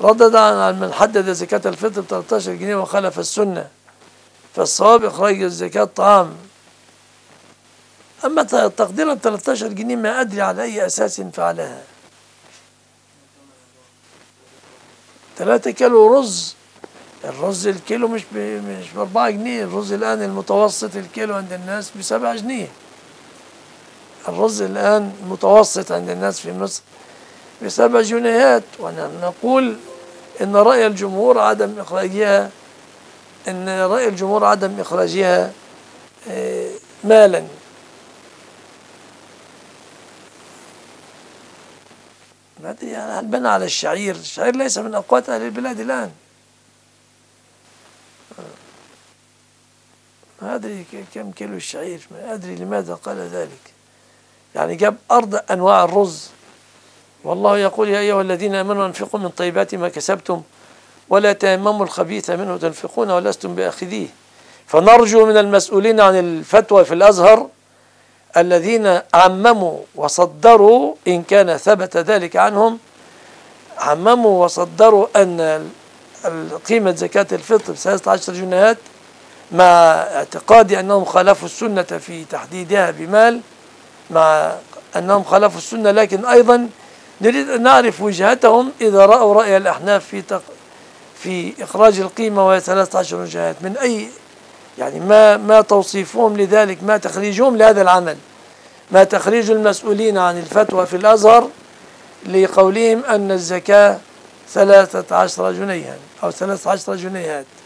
ردد عن من حدد زكاة الفطر ب 13 جنيه وخالف السنة، فالصواب إخراج الزكاة طعام. أما تقديرا 13 جنيه ما أدري على أي أساس فعلها. 3 كيلو رز، الرز الكيلو مش ب4 جنيه، الرز الآن المتوسط الكيلو عند الناس ب7 جنيه. الرز الآن المتوسط عند الناس في مصر ب7 جنيهات، ونقول إن رأي الجمهور عدم إخراجها مالا. ما أدري هل بنى على الشعير ليس من أقوات أهل البلاد الآن. ما أدري كم كيلو الشعير، ما أدري لماذا قال ذلك. يعني جاب أرض أنواع الرز، والله يقول يا أيها الذين آمنوا أنفقوا من طيبات ما كسبتم ولا تيمموا الخبيث منه تنفقون ولستم بآخذيه. فنرجو من المسؤولين عن الفتوى في الأزهر الذين عمموا وصدروا، إن كان ثبت ذلك عنهم، عمموا وصدروا أن قيمة زكاة الفطر 13 جنيهات، مع اعتقادي أنهم خالفوا السنة في تحديدها بمال، مع أنهم خالفوا السنة، لكن أيضا نريد أن نعرف وجهتهم إذا رأوا رأي الأحناف في إخراج القيمة وهي 13 جنيهات من أي، يعني ما توصيفهم لذلك، ما تخريجهم لهذا العمل، ما تخريج المسؤولين عن الفتوى في الأزهر لقولهم أن الزكاة 13 جنيها أو 13 جنيهات.